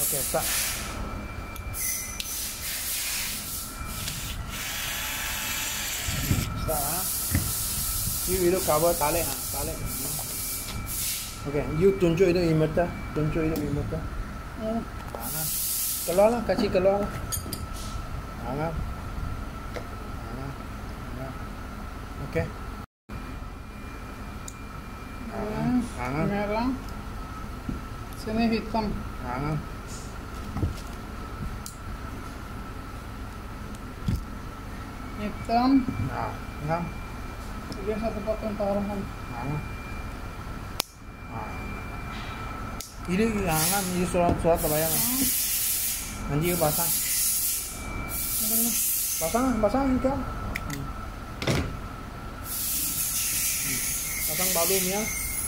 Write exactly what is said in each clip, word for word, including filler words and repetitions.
Okay, start. Start ha. You itu cover tarik ha, tarik. Okay, you tunjuk itu inverter, tunjuk itu inverter. Hmm. Ha. Keluar lah, kasih keluar lah. Ha. Ha. Okay. Hmm. Ha. Merah. Sini hitam. Ha. Hitam. Ha. Ha. Dia satu potong taruhan. Ha. Ha. Ini jangan ini surat-surat terbayang. Nanti you pasang. Pasang, pasang juga. Pasang balonnya.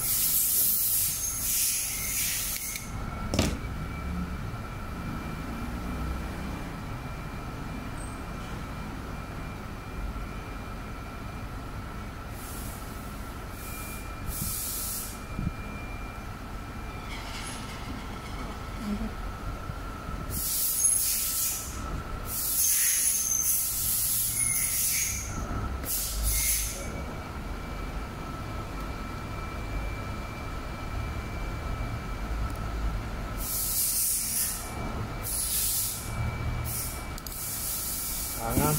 Tangan.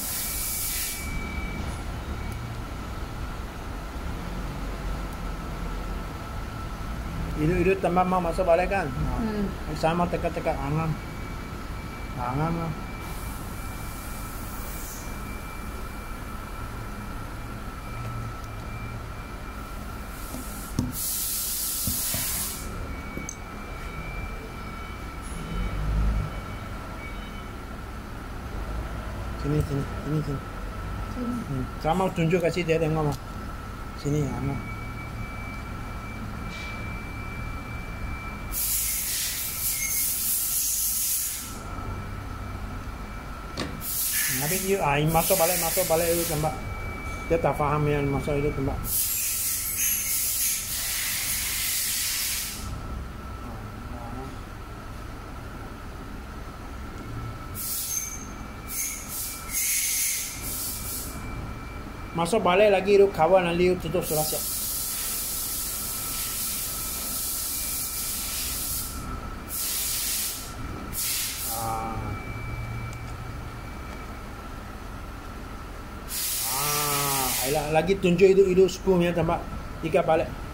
Itu itu tambah mau masuk balik kan? Hmm. Sama tekan-tekan tangan. Tangan lah. Sini, sini, sini, sini. Hmm. Sama tunjuk kasih dia tengok mah. Sini, ama. Habis you, ah, masuk balik, masuk balik itu tembak. Dia tak faham yang masuk itu tembak. Masuk balik lagi itu kawan nanti itu tutup surat siap. Ah. Ah, ayolah lagi tunjuk itu itu skrunya tambah ikat balik.